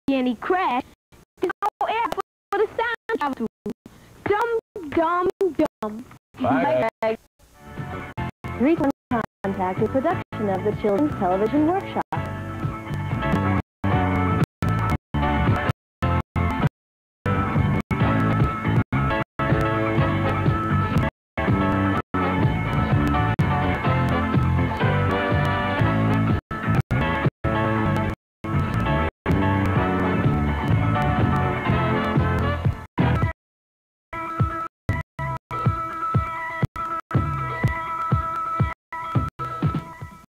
any crash. There's no air for the sound to travel through. Dumb, dumb, dumb. Bye. Recent contact with production of the Children's Television Workshop.